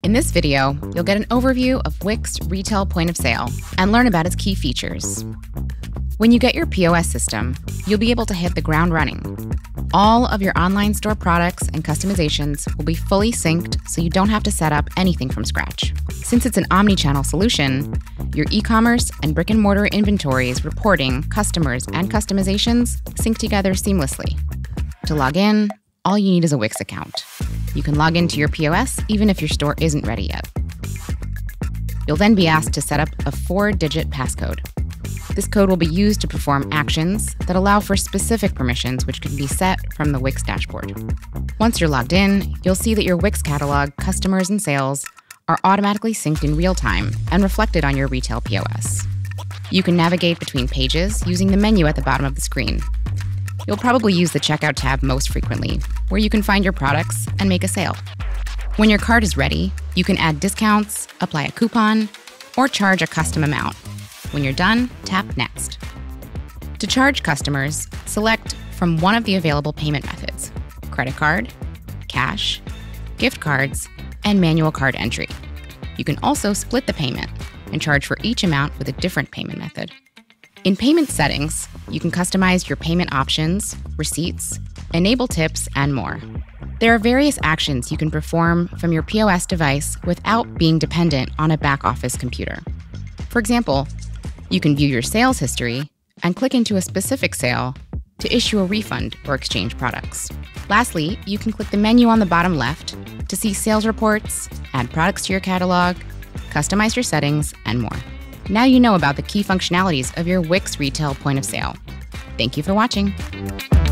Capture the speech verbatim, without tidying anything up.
In this video, you'll get an overview of Wix Retail Point of Sale and learn about its key features. When you get your P O S system, you'll be able to hit the ground running. All of your online store products and customizations will be fully synced, so you don't have to set up anything from scratch. Since it's an omni-channel solution, your e-commerce and brick-and-mortar inventories, reporting, customers, and customizations sync together seamlessly. To log in, all you need is a Wix account. You can log into your P O S even if your store isn't ready yet. You'll then be asked to set up a four-digit passcode. This code will be used to perform actions that allow for specific permissions which can be set from the Wix dashboard. Once you're logged in, you'll see that your Wix catalog, customers, and sales are automatically synced in real time and reflected on your retail P O S. You can navigate between pages using the menu at the bottom of the screen. You'll probably use the Checkout tab most frequently, where you can find your products and make a sale. When your cart is ready, you can add discounts, apply a coupon, or charge a custom amount. When you're done, tap Next. To charge customers, select from one of the available payment methods: credit card, cash, gift cards, and manual card entry. You can also split the payment and charge for each amount with a different payment method. In payment settings, you can customize your payment options, receipts, enable tips, and more. There are various actions you can perform from your P O S device without being dependent on a back-office computer. For example, you can view your sales history and click into a specific sale to issue a refund or exchange products. Lastly, you can click the menu on the bottom left to see sales reports, add products to your catalog, customize your settings, and more. Now you know about the key functionalities of your Wix Retail Point of Sale. Thank you for watching.